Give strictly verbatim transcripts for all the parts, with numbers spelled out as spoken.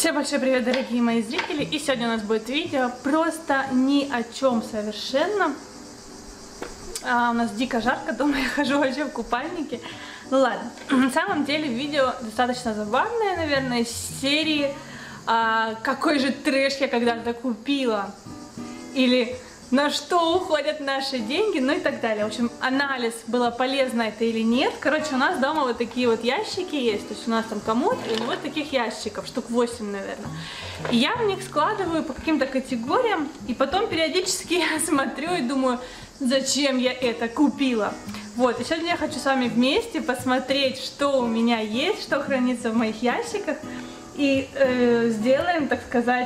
Всем большой привет, дорогие мои зрители! И сегодня у нас будет видео просто ни о чем совершенно. А, у нас дико жарко, дома я хожу вообще в купальнике. Ну ладно, на самом деле видео достаточно забавное, наверное, из серии а, «Какой же трэш я когда-то купила?» или «На что уходят наши деньги?» ну и так далее. В общем, анализ, было полезно это или нет. Короче, у нас дома вот такие вот ящики есть. То есть у нас там комод, и вот таких ящиков, штук восемь, наверное. И я в них складываю по каким-то категориям, и потом периодически я смотрю и думаю, зачем я это купила. Вот, и сегодня я хочу с вами вместе посмотреть, что у меня есть, что хранится в моих ящиках. И э, сделаем, так сказать,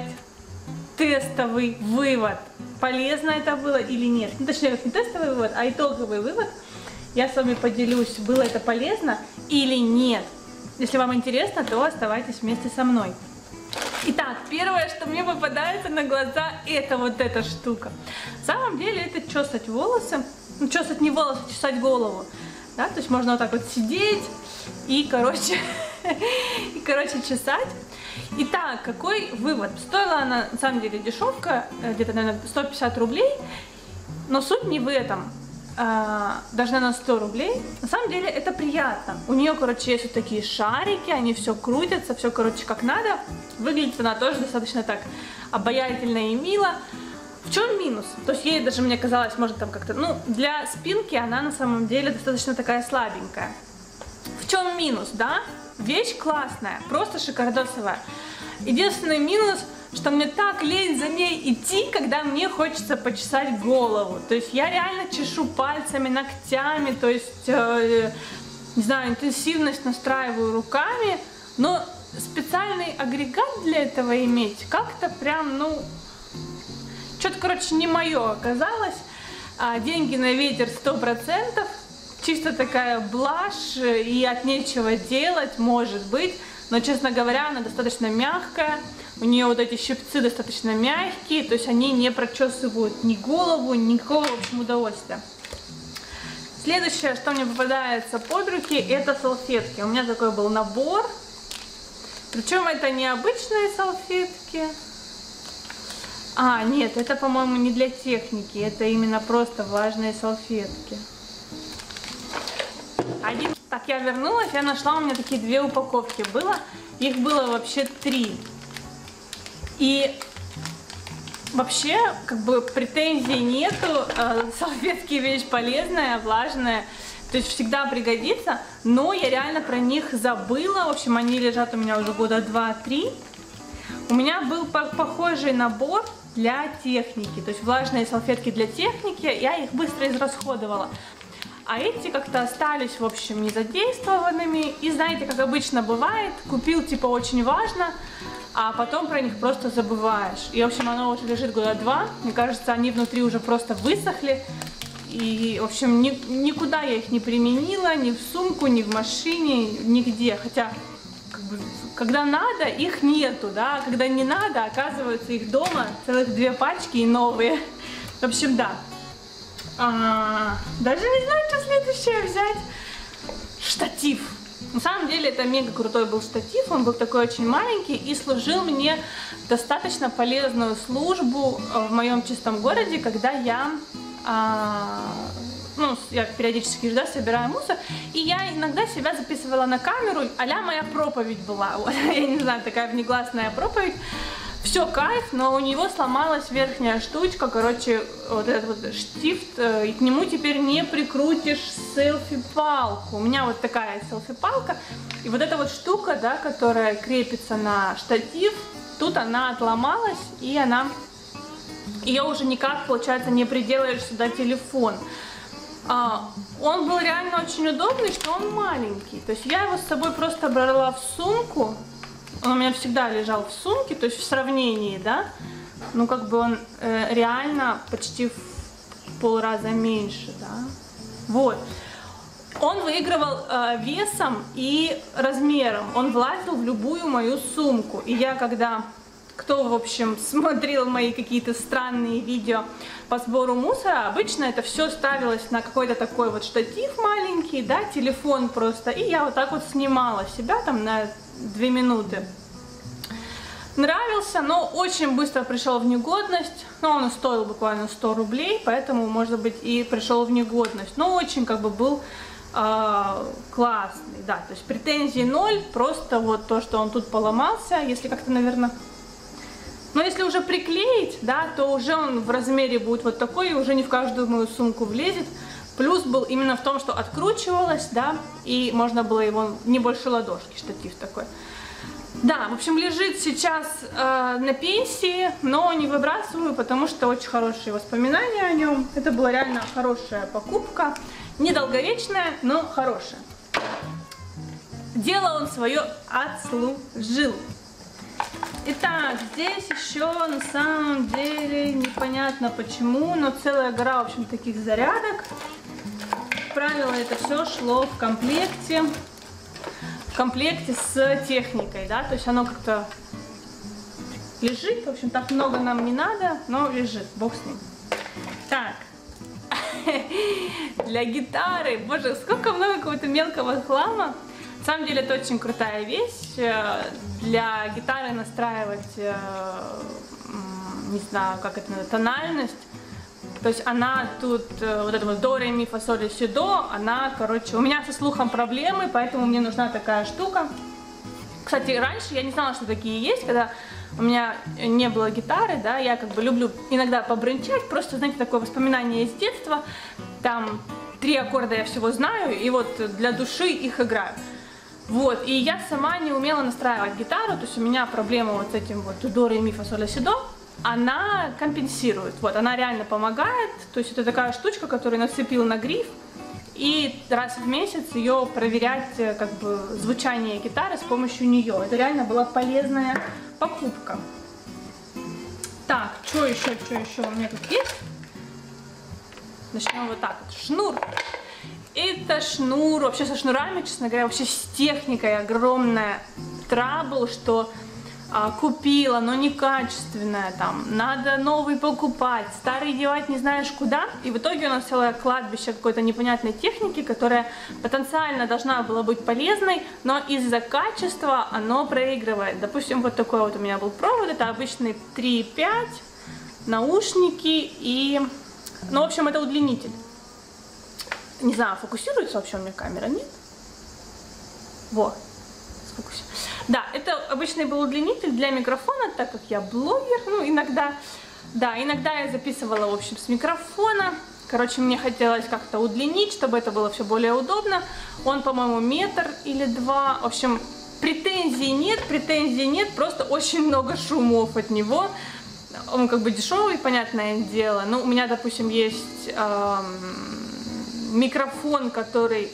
тестовый вывод. Полезно это было или нет. Ну, точнее, как не тестовый вывод, а итоговый вывод. Я с вами поделюсь, было это полезно или нет. Если вам интересно, то оставайтесь вместе со мной. Итак, первое, что мне попадается на глаза, это вот эта штука. На самом деле это чесать волосы. Ну, чесать не волосы, чесать голову. Да? То есть можно вот так вот сидеть и, короче, и, короче, чесать. Итак, какой вывод? Стоила она, на самом деле, дешевка, где-то, наверное, сто пятьдесят рублей, но суть не в этом, а, даже, наверное, сто рублей. На самом деле, это приятно. У нее, короче, есть вот такие шарики, они все крутятся, все, короче, как надо. Выглядит она тоже достаточно так обаятельно и мило. В чем минус? То есть ей даже, мне казалось, может там как-то, ну, для спинки она на самом деле достаточно такая слабенькая. В чем минус, да? Вещь классная, просто шикардосовая. Единственный минус, что мне так лень за ней идти, когда мне хочется почесать голову. То есть я реально чешу пальцами, ногтями, то есть, э, не знаю, интенсивность настраиваю руками, но специальный агрегат для этого иметь как-то прям, ну, что-то, короче, не мое оказалось. А деньги на ветер сто процентов. Чисто такая блажь, и от нечего делать, может быть. Но, честно говоря, она достаточно мягкая. У нее вот эти щипцы достаточно мягкие. То есть они не прочесывают ни голову, никакого, в общем, удовольствия. Следующее, что мне попадается под руки, это салфетки. У меня такой был набор. Причем это не обычные салфетки. А, нет, это, по-моему, не для техники. Это именно просто влажные салфетки. Один. Так, я вернулась, я нашла, у меня такие две упаковки было, их было вообще три. И вообще, как бы, претензий нету, э, салфетки вещь полезная, влажная, то есть всегда пригодится, но я реально про них забыла, в общем, они лежат у меня уже года два-три. У меня был похожий набор для техники, то есть влажные салфетки для техники, я их быстро израсходовала. А эти как-то остались, в общем, незадействованными. И знаете, как обычно бывает, купил типа очень важно, а потом про них просто забываешь. И, в общем, оно уже лежит года два. Мне кажется, они внутри уже просто высохли. И, в общем, ни, никуда я их не применила, ни в сумку, ни в машине, нигде. Хотя, как бы, когда надо, их нету, да. А когда не надо, оказывается, их дома целых две пачки и новые. В общем, да. А, даже не знаю, что следующее взять. Штатив. На самом деле это мега крутой был штатив. Он был такой очень маленький и служил мне достаточно полезную службу в моем чистом городе, когда я, а, ну, я периодически да, собираю мусор. И я иногда себя записывала на камеру, а-ля моя проповедь была. Вот, я не знаю, такая внегласная проповедь. Все кайф, но у него сломалась верхняя штучка, короче, вот этот вот штифт, и к нему теперь не прикрутишь селфи-палку. У меня вот такая селфи-палка, и вот эта вот штука, да, которая крепится на штатив, тут она отломалась, и она, ее уже никак, получается, не приделаешь сюда телефон. А, он был реально очень удобный, что он маленький, то есть я его с собой просто брала в сумку. Он у меня всегда лежал в сумке, то есть в сравнении, да, ну как бы он э, реально почти в полраза меньше, да, вот. Он выигрывал э, весом и размером, он влазил в любую мою сумку, и я когда, кто, в общем, смотрел мои какие-то странные видео по сбору мусора, обычно это все ставилось на какой-то такой вот штатив маленький, да, телефон просто, и я вот так вот снимала себя там на две минуты. нравился, но очень быстро пришел в негодность. Но он стоил буквально сто рублей, поэтому, может быть, и пришел в негодность. Но очень как бы был э, классный, да. То есть претензий ноль, просто вот то, что он тут поломался, если как-то, наверное... Но если уже приклеить, да, то уже он в размере будет вот такой, и уже не в каждую мою сумку влезет. Плюс был именно в том, что откручивалось, да, и можно было его не больше ладошки, штатив такой. Да, в общем, лежит сейчас э, на пенсии, но не выбрасываю, потому что очень хорошие воспоминания о нем. Это была реально хорошая покупка, недолговечная, но хорошая. Дело он свое отслужил. Итак, здесь еще на самом деле непонятно почему, но целая гора, в общем, таких зарядок. Как правило, это все шло в комплекте. В комплекте с техникой, да, то есть оно как-то лежит, в общем, так много нам не надо, но лежит, бог с ним. Так, для гитары, боже, сколько много какого-то мелкого хлама. На самом деле это очень крутая вещь, для гитары настраивать, не знаю, как это, тональность. То есть она тут, вот это вот до, ре, ми, фа, соль, си, до, она, короче, у меня со слухом проблемы, поэтому мне нужна такая штука. Кстати, раньше я не знала, что такие есть, когда у меня не было гитары, да, я как бы люблю иногда побрынчать, просто, знаете, такое воспоминание из детства, там три аккорда я всего знаю, и вот для души их играю. Вот, и я сама не умела настраивать гитару, то есть у меня проблема вот с этим вот до, ре, ми, фа, соль, си, до. Она компенсирует, вот, она реально помогает, то есть это такая штучка, которую нацепил на гриф, и раз в месяц ее проверять, как бы, звучание гитары с помощью нее. Это реально была полезная покупка. Так, что еще, что еще у меня тут есть? Начнем вот так вот. Шнур. Это шнур, вообще со шнурами, честно говоря, вообще с техникой огромная трабл, что а, купила, но некачественная, там, надо новый покупать, старый девать не знаешь куда, и в итоге у нас целое кладбище какой-то непонятной техники, которая потенциально должна была быть полезной, но из-за качества оно проигрывает. Допустим, вот такой вот у меня был провод, это обычный три и пять, наушники и, ну, в общем, это удлинитель. Не знаю, фокусируется вообще у меня камера, нет? Вот, сфокусируется. Да, это обычный был удлинитель для микрофона, так как я блогер, ну, иногда, да, иногда я записывала, в общем, с микрофона. Короче, мне хотелось как-то удлинить, чтобы это было все более удобно. Он, по-моему, метр или два. В общем, претензий нет, претензий нет, просто очень много шумов от него. Он как бы дешевый, понятное дело. Но у меня, допустим, есть эм, микрофон, который...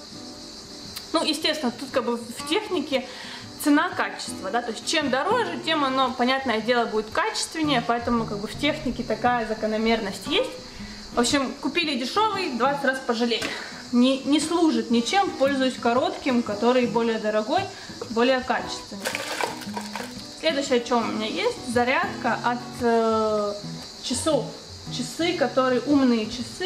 Ну, естественно, тут как бы в технике цена-качество, да, то есть чем дороже, тем оно, понятное дело, будет качественнее, поэтому как бы в технике такая закономерность есть. В общем, купили дешевый, двадцать раз пожалели. Не, не служит ничем, пользуюсь коротким, который более дорогой, более качественный. Следующее, что у меня есть, зарядка от э, часов. Часы, которые умные часы,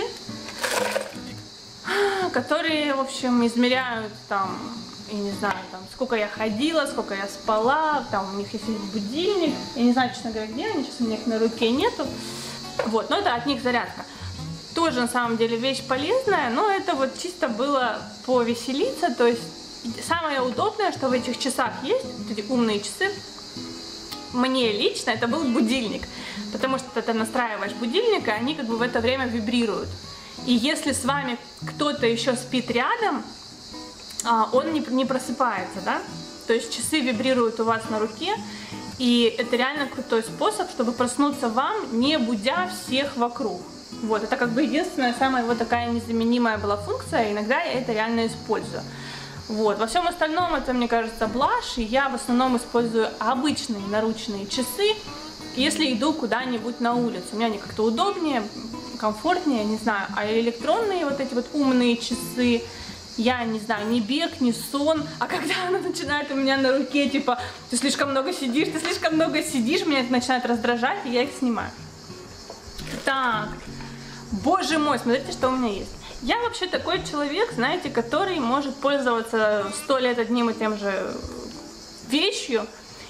которые, в общем, измеряют там, я не знаю, там, сколько я ходила, сколько я спала, там у них есть будильник, я не знаю, честно говоря, где они, сейчас у меня их на руке нету, вот, но это от них зарядка. Тоже, на самом деле, вещь полезная, но это вот чисто было повеселиться, то есть самое удобное, что в этих часах есть, вот эти умные часы, мне лично это был будильник, потому что ты настраиваешь будильник, и они как бы в это время вибрируют. И если с вами кто-то еще спит рядом, он не, не просыпается, да? То есть часы вибрируют у вас на руке, и это реально крутой способ, чтобы проснуться вам, не будя всех вокруг. Вот, это как бы единственная, самая вот такая незаменимая была функция, иногда я это реально использую. Вот, во всем остальном это, мне кажется, блажь, и я в основном использую обычные наручные часы, если иду куда-нибудь на улицу. У меня они как-то удобнее, комфортнее, не знаю, а электронные вот эти вот умные часы, я не знаю, ни бег, ни сон, а когда она начинает у меня на руке, типа, ты слишком много сидишь, ты слишком много сидишь, меня это начинает раздражать, и я их снимаю. Так, боже мой, смотрите, что у меня есть. Я вообще такой человек, знаете, который может пользоваться сто лет одним и тем же вещью,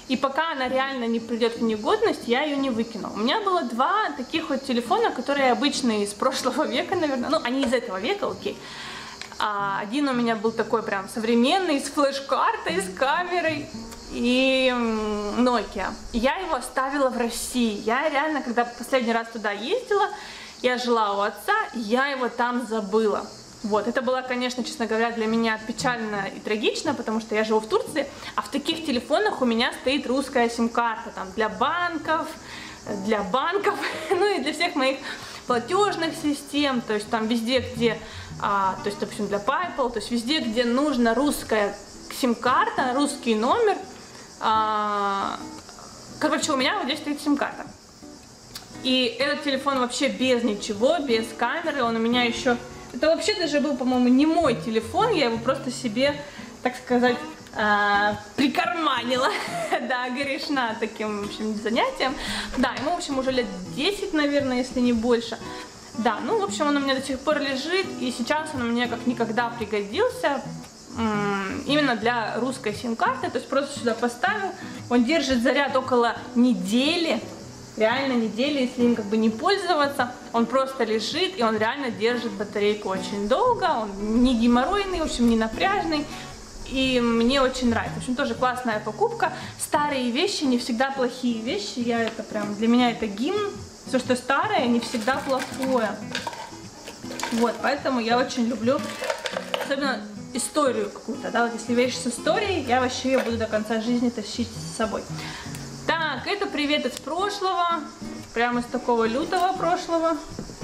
И пока она реально не придет в негодность, я ее не выкину. У меня было два таких вот телефона, которые обычные из прошлого века, наверное. Ну, они из этого века, окей. А один у меня был такой прям современный, с флеш-картой, с камерой. И Nokia. Я его оставила в России. Я реально, когда последний раз туда ездила, я жила у отца, я его там забыла. Вот, это было, конечно, честно говоря, для меня печально и трагично, потому что я живу в Турции, а в таких телефонах у меня стоит русская сим-карта, там, для банков, для банков, ну и для всех моих платежных систем, то есть там везде, где, а, то есть, допустим, для PayPal, то есть везде, где нужна русская сим-карта, русский номер, а, короче, у меня вот здесь стоит сим-карта. И этот телефон вообще без ничего, без камеры, он у меня еще... Это вообще даже был, по-моему, не мой телефон, я его просто себе, так сказать, э, прикарманила, да, грешна таким, в общем, занятием. Да, ему, в общем, уже лет десять, наверное, если не больше. Да, ну, в общем, он у меня до сих пор лежит, и сейчас он мне как никогда пригодился, именно для русской сим-карты, то есть просто сюда поставил, он держит заряд около недели. Реально недели, если им как бы не пользоваться, он просто лежит, и он реально держит батарейку очень долго, он не геморройный, в общем, не напряжный, и мне очень нравится. В общем, тоже классная покупка. Старые вещи не всегда плохие вещи, я это прям, для меня это гимн, все, что старое, не всегда плохое. Вот, поэтому я очень люблю, особенно историю какую-то, да, вот если вещь с историей, я вообще ее буду до конца жизни тащить с собой. Так, это привет из прошлого, прямо из такого лютого прошлого.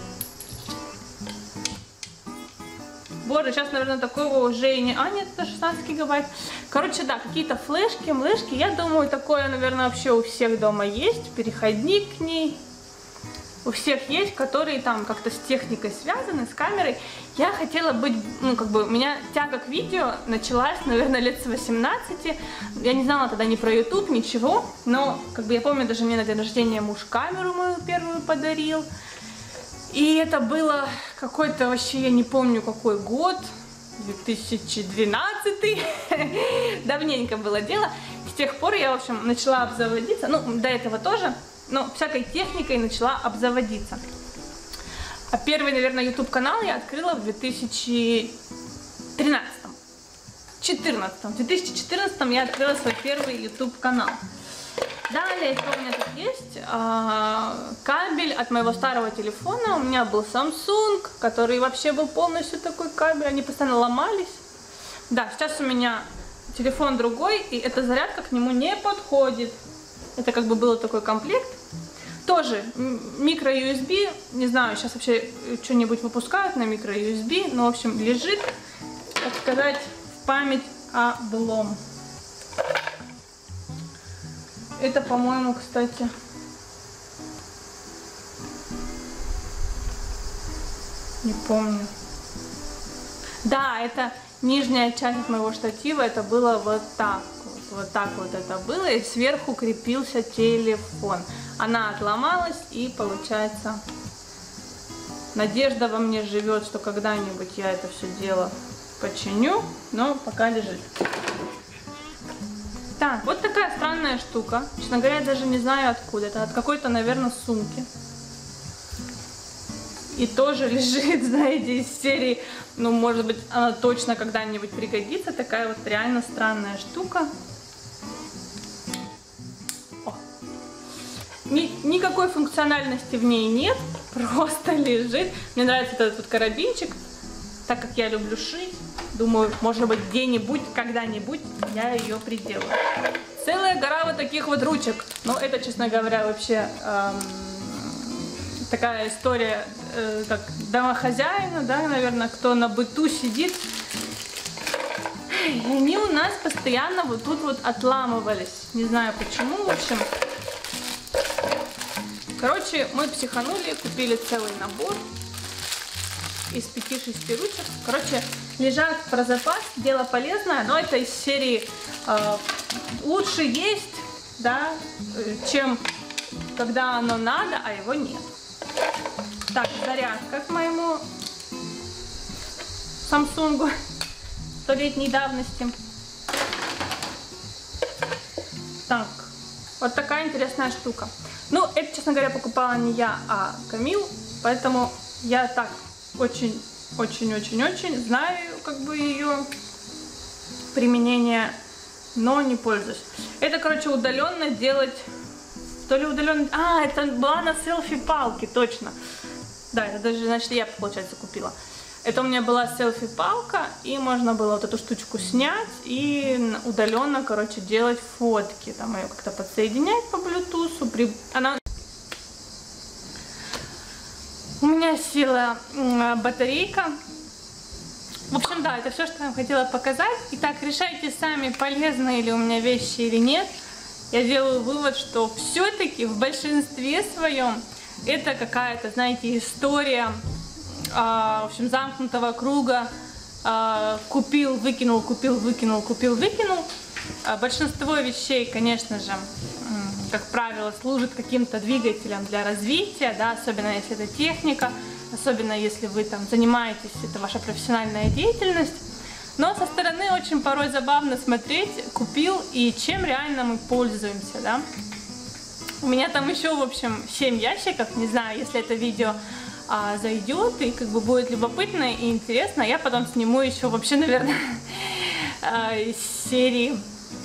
Боже, сейчас, наверное, такого уже и не... А, нет, это шестнадцать гигабайт. Короче, да, какие-то флешки, млышки. Я думаю, такое, наверное, вообще у всех дома есть. Переходник к ней. У всех есть, которые там как-то с техникой связаны, с камерой. Я хотела быть, ну, как бы, у меня тяга к видео началась, наверное, лет с восемнадцати. Я не знала тогда ни про YouTube, ничего. Но, как бы, я помню, даже мне на день рождения муж камеру мою первую подарил. И это было какой-то вообще, я не помню какой год, две тысячи двенадцатый, давненько было дело. С тех пор я, в общем, начала обзаводиться, ну, до этого тоже, но всякой техникой начала обзаводиться. А первый, наверное, YouTube канал я открыла в две тысячи тринадцатом, четырнадцатом. В две тысячи четырнадцатом я открыла свой первый YouTube канал. Далее, что у меня тут есть, а, кабель от моего старого телефона. У меня был Samsung, который вообще был полностью такой кабель, они постоянно ломались. Да, сейчас у меня телефон другой, и эта зарядка к нему не подходит. Это как бы был такой комплект. Тоже микро-ю эс би, не знаю, сейчас вообще что-нибудь выпускают на микро-ю эс би, но, в общем, лежит, так сказать, в память о былом. Это, по-моему, кстати, не помню. Да, это нижняя часть от моего штатива, это было вот так вот, вот так вот это было, и сверху крепился телефон. Она отломалась, и получается, надежда во мне живет, что когда-нибудь я это все дело починю, но пока лежит. Так, вот такая странная штука. Честно говоря, я даже не знаю откуда. Это от какой-то, наверное, сумки. И тоже лежит, знаете, из серии, ну, может быть, она точно когда-нибудь пригодится. Такая вот реально странная штука. О. Ни, никакой функциональности в ней нет. Просто лежит. Мне нравится этот вот карабинчик. Так как я люблю шить, думаю, может быть, где-нибудь, когда-нибудь я ее приделаю. Целая гора вот таких вот ручек. Ну, это, честно говоря, вообще эм, такая история, э, как домохозяина, да, наверное, кто на быту сидит. И они у нас постоянно вот тут вот отламывались. Не знаю почему, в общем. Короче, мы психанули, купили целый набор из пяти-шести ручек. Короче, лежат про запас, дело полезное, но это из серии э, лучше есть, да, чем когда оно надо, а его нет. Так, зарядка к моему Samsung столетней давности. Так, Вот такая интересная штука. Ну, это, честно говоря, покупала не я, а Камил, поэтому я так очень-очень-очень-очень знаю как бы ее применение, но не пользуюсь. Это, короче, удаленно делать, то ли удаленно, а, это была на селфи-палке, точно. Да, это даже, значит, я, получается, купила. Это у меня была селфи-палка, и можно было вот эту штучку снять и удаленно, короче, делать фотки. Там ее как-то подсоединять по блютусу. При... Она... У меня села батарейка. В общем, да, это все, что я вам хотела показать. Итак, решайте сами, полезные ли у меня вещи или нет. Я делаю вывод, что все-таки в большинстве своем это какая-то, знаете, история... в общем, замкнутого круга, купил, выкинул, купил, выкинул, купил, выкинул. Большинство вещей, конечно же, как правило, служит каким-то двигателем для развития, да, особенно если это техника, особенно если вы там занимаетесь, это ваша профессиональная деятельность. Но со стороны очень порой забавно смотреть, купил и чем реально мы пользуемся, да. У меня там еще, в общем, семь ящиков, не знаю, если это видео А, зайдет и как бы будет любопытно и интересно. Я потом сниму еще вообще, наверное, из серии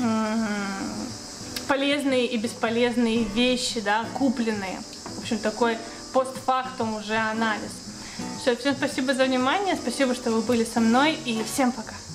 полезные и бесполезные вещи, да, купленные. В общем, такой постфактум уже анализ. Все, всем спасибо за внимание, спасибо, что вы были со мной, и всем пока.